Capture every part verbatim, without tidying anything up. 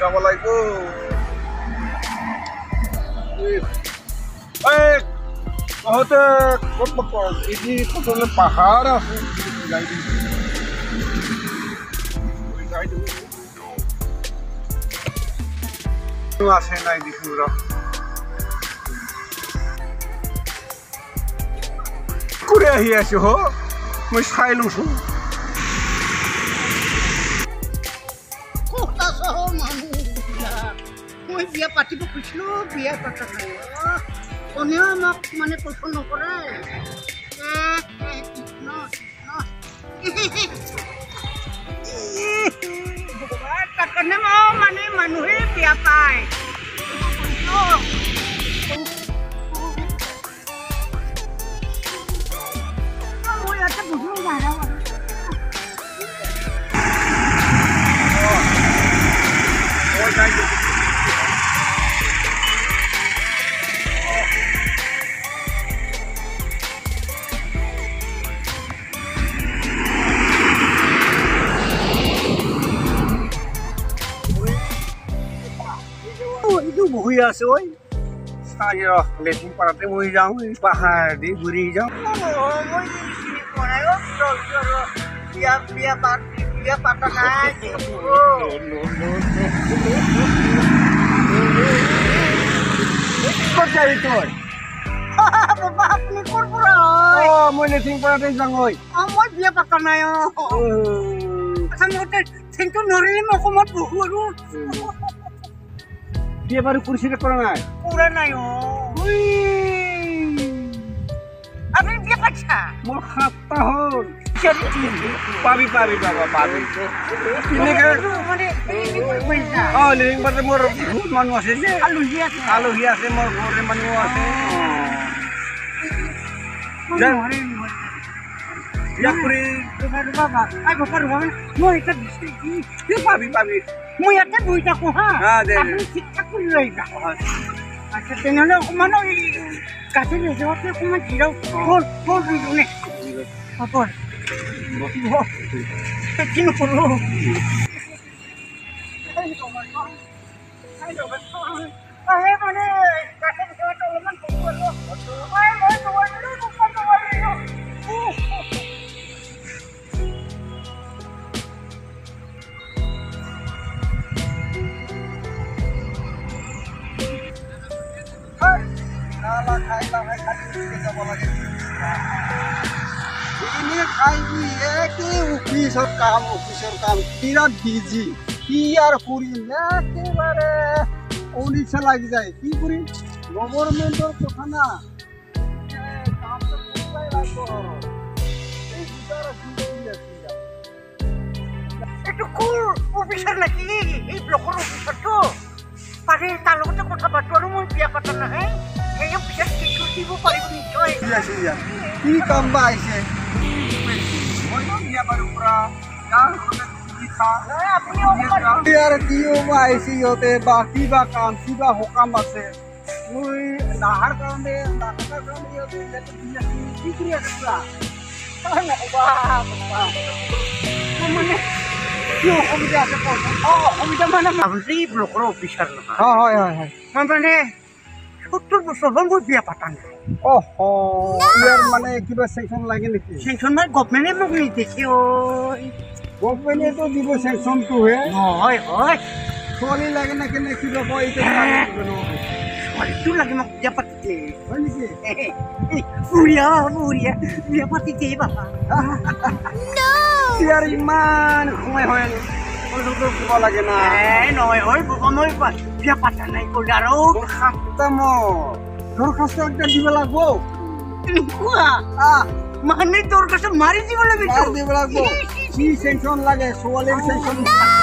যাব লাগিব এই তহঁতে ক'ত পাব এই প্ৰথমে পাহাৰ আছে যাই দিম যাই দিম আছে নাই দেখোন ৰ করে আহি আছো হ মই চাই লৈছো মই বিয়া পাতিব খুজিছিলো বিয়া পাতা নাই কোনেও আমাক মানে পচন্দ নকৰে তাৰ কাৰণে মানে মানুহে বিয়া পায় মই ইয়াতে বুজিব নোৱাৰা বহি আছে ঐ চাই ৰ লেট্ৰিন পাৰাতে বহি যাওঁ এই পাহাৰ দি ঘূৰি যাওঁ মই বিয়া বিয়া বিয়া পাতা নাই ক'ত যাবি তই বাবা আপুনি ক'ৰ পৰা অঁ মই লেট্ৰিন পাৰাতে যাওঁ ঐ অঁ মই বিয়া পাতা নাই অঁ মতে থেংকটো নৰিম অসমত বহু আৰু বিয়া বাৰু কৰিছিলে কৰা নাই কৰা নাই অঁ আপুনি বিয়া পাতিছা মোৰ সাতটা হ'ল পাবি পাবি বাবা পাবি অঁ লিভিং পাৰ্টে মোৰ বহুত মানুহ আছে যে আলহী আছে আলহী আছে মোৰ ঘৰৰে মানুহ আছে পাবি পাবি মই ইয়াতে বহি থাকো হা আপুনি ঠিক ঠাক কৰি লৈ যাওক আচ্ছা তেনেহ'লে অকণমান গাঠি যোৱাতে অকণমান জিৰাওক হ'ল হ'ল দুইজনে হ'ব কি নকৰোঁ মানে গাঠি যোৱাতে অলপমান অফিসৰ কাম অফিসৰ কাম বিৰাট বিজি কি আৰু কৰিম একেবাৰে অনিচ্ছা লাগি যায় কি কৰিম গভৰ্ণমেণ্টৰ কথা না এইটো কোৰ অফিচাৰ নেকি এই ব্লকৰ অফিচাৰটো পাৰে তাৰ লগতে কথা পাতো আৰু মই বিয়া পাতা নাহে সেই অফিচাৰ টিকট দিব পাৰিব নিশ্চয় কি কাম বা আহিছে আহিছে ইহঁতে বা কিবা কাম কিবা সকাম আছে মই নাহাৰ কাৰণে নাথাকাৰ কাৰণে ইহঁতে কি কৰি আছে মানে কি অসুবিধা আছে অসুবিধা মানে ভাবিছে এই ব্লকৰ অফিচাৰ নহয় হয় হয় হয় মই মানে সত্তৰ বছৰ হ'ল মই বিয়া পাতা নাই অহ ইয়াৰ মানে কিবা চেংচন লাগে নেকি চেংচন মানে গভমেণ্টে মোক নিদিছে ঐ গভমেণ্টেতো দিব চেংচনটোহে হয় হয় ছোৱালী লাগে নে কেনে কিবা কয় ছোৱালীটো লাগে মোক বিয়া পাতিছে হয় নেকি বুঢ়িয়া বুঢ়িয়া বিয়া পাতিছে বাবা ইয়াৰ ইমান সময় হয় দিব লাগে না নহয় হয় মই বিয়া পাতা নাই ক'লে আৰু দৰখাস্ত একটা দিব লাগব এনেকুৱা মানে দৰখাস্ত মাৰি দিব লাগিব দিব লাগব কি চেংচন লাগে ছোৱালীৰ চেংচন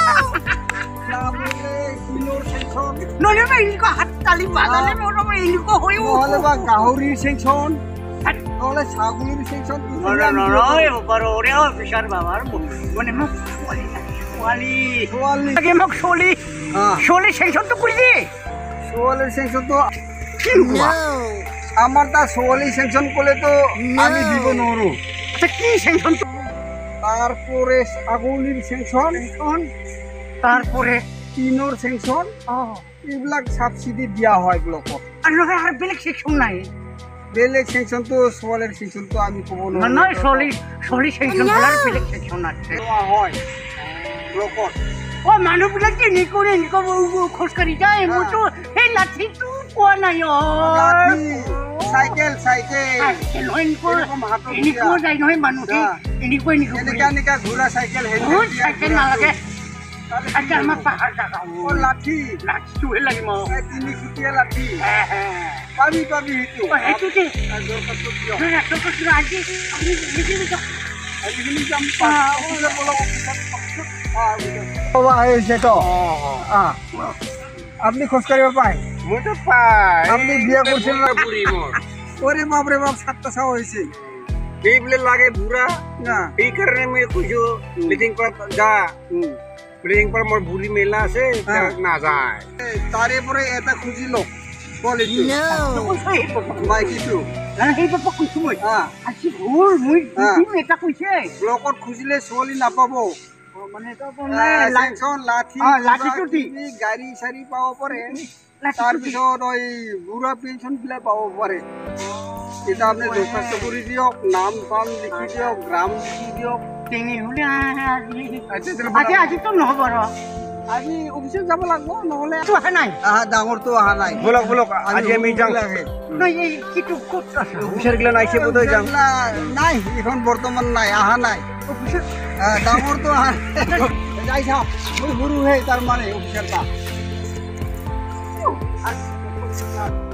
নহ'লে বা এনেকুৱা হাত তালি বাজালে এনেকুৱা হৈ নহ'লে বা গাহৰিৰ চেংচন নহ'লে ছাগলীৰ চেংচন নহয় বাৰু ওৰে অফিচাৰ বাবাৰ মানে মোক ছোৱালী ছোৱালী ছোৱালী লাগে মোক ছোৱালী ছোৱালী চেংচনটো কৰি দে ছোৱালীৰ চেংচনটো আমার তা ছোৱালী চেংচন করলে আমি দিব নোৱাৰো কি চেংচন তারপরে ছাগলির চেংচন তারপরে টিনৰ চেংচন অঁ এইবিলাক চাবচিডি দিয়া হয় ব্লকত আৰু নহয় আৰু বেলেগ ছেকশ্যন নাই বেলেগ চেংচনটো ছোৱালীৰ চেংচনটো আমি ক'ব নহয় নোৱাৰোঁ চলি চলি ছেকশ্যন আৰু বেলেগ ছেকশ্যন আছে লোৱা হয় ব্লকত অ মানুহবিলাক কেনি কৰি এনেকুৱা খোজকাঢ়ি যায় মইতো সেই লাঠিটো পোৱা নাই লাঠি, চাইকেল চাইকেল এনেকুৱা এরকম হাতত এনেকুৱা দিয়া। যায় নহয় মানুহে হ্যাঁ। এনেকুৱা এনেকুৱা এনেকা এনেকা ঘোঁৰা চাইকেল হেলমেট বহুত দিয়া, চাইকেল ঘোঁৰা নালাগে তাতে আচ্ছা আমাৰ পাহাৰ জাগা অ লাঠি লাঠিটোহে লাগিব এই তিনি ফুটীয়া লাঠি হ্যাঁ, হ্যাঁ। পাবি পাবি সেইটো অ, সেইটোতে আর দৰখাস্ত দিয়ক। নহয়, ৰাস্তাটো কিবা আজি আপুনি নিজে যাওক। আজিকালি যাম অ, অফিচত বলক অফিচত ক'বা আহিছে তো আহ আপনি খোজ কাঢ়িব পায় মইতো পাই আপনি বিয়া করছেন না বুড়ি মোর ওরে বাপ রে বাপ সাতটা ছাও হয়েছে এইবলে লাগে বুড়া না এই কারণে আমি খুঁজো মিটিং করা যা হুম। মিটিং করা মোর বুড়ি মেলা আছে হ্যাঁ। না যায় এই তারে পরে এটা খুঁজিল কোয়ালিটি তো কৈছো সেই বাবা। মাইকিটো নহয়, সেই বাবা কৈছো মই হ্যাঁ আজি ভুল মই হ্যাঁ। দুদিন এটা কৈছে ব্লকত খুঁজিলে ছোৱালী নাপাব অ, মানে এটা আপোনাৰ লা- চেংচন লাঠি অ, লাঠিটো দি। কিবা কিবি, গাড়ী চাৰি পাব পাৰে লাঠিটো তাৰপিছত এই বুঢ়া পেঞ্চন বিলাক পাব পাৰে এতিয়া আপুনি দৰখাস্ত কৰি দিয়ক নাম চাম লিখি দিয়ক গ্ৰাম লিখি দিয়ক তেনেহ'লে আজি আজি আজি আজিতো নহ'ব ৰ আজি অফিচত যাব লাগিব নহ'লে এইটো অহা নাই আহা ডাঙৰটো অহা নাই বলক বলক আজি আমি যাওঁ লাগে নহয়, এই কিটো ক'ত আছে অফিচাৰ গিলা নাইছে বোধহয় যাওঁ নাই এখন বৰ্তমান নাই অহা নাই অফিচত আহ, ডাঙৰটো অহা নাই যাই চাওক মই সৰুহে তাৰমানে অফিচাৰ